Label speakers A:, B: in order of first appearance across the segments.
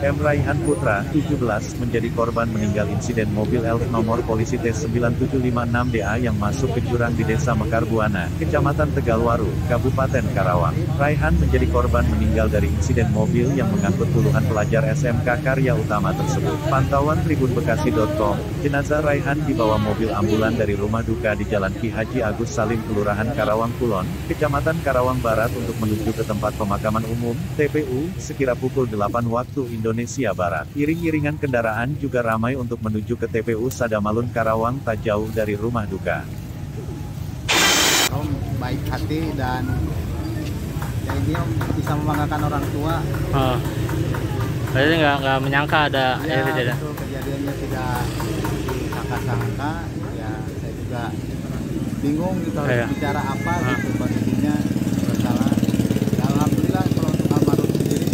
A: M. Raihan Putra, 17, menjadi korban meninggal insiden mobil elf nomor polisi T9756DA yang masuk ke jurang di Desa Mekar Buana, Kecamatan Tegalwaru, Kabupaten Karawang. Raihan menjadi korban meninggal dari insiden mobil yang mengangkut puluhan pelajar SMK Karya Utama tersebut. Pantauan tribunbekasi.com, jenazah Raihan dibawa mobil ambulan dari rumah duka di Jalan Ki Haji Agus Salim, Kelurahan Karawang Kulon, Kecamatan Karawang Barat untuk menuju ke tempat pemakaman umum, TPU, sekira pukul 8 waktu Indonesia Barat. Iring-iringan kendaraan juga ramai untuk menuju ke TPU Sadamalun Karawang tak jauh dari rumah duka.
B: Om baik hati dan ya ini Om bisa membanggakan orang tua.
C: Oh. Berarti nggak menyangka ada
B: Ya,
C: kejadian.
B: betul, kejadiannya tidak disangka-sangka. Ya saya juga bingung gitu harus bicara apa gitu kondisinya bersalah. Alhamdulillah kalau untuk almarhum sendiri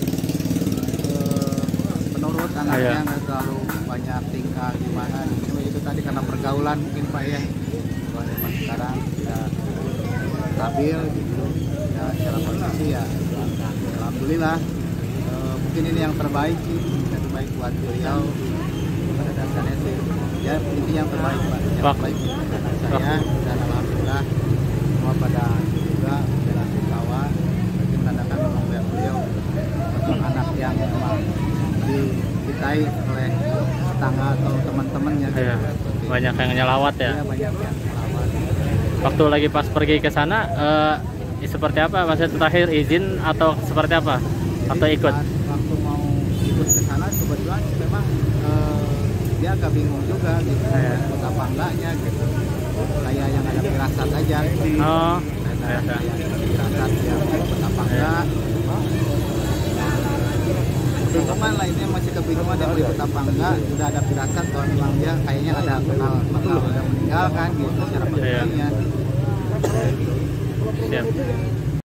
B: menurut anaknya nggak terlalu banyak tingkah gimana gitu. Itu tadi karena pergaulan mungkin Pak ya. Kalau memang sekarang ya stabil gitu. Ya secara kondisi ya alhamdulillah. Mungkin ini yang terbaik sih, yang terbaik buat beliau pada dasarnya sih. Ya ini yang terbaik Pak, yang terbaik buat anak saya dan alhamdulillah semua pada juga bela sungkawa. Mungkin menandakan memang beliau sosok anak yang memang dicintai oleh tetangga atau teman-temannya.
C: Iya. Banyak yang nyelawat ya.
B: Iya, banyak yang nyelawat.
C: Waktu lagi pas pergi ke sana, seperti apa? Maksudnya terakhir izin atau seperti apa? Atau ikut?
B: Waktu mau ikut ke sana kebetulan memang dia agak bingung juga gitu, ikut apa enggaknya gitu. Kayak yang ada firasat aja.
C: Oh.
B: Kayak firasat dia ikut apa enggak. Kebingungan lah ini masih kebingungan dia mau ikut apa enggak. Sudah ada firasat kalau memang dia kayaknya ada kenal udah meninggal kan gitu secara pentingnya.
C: Siap.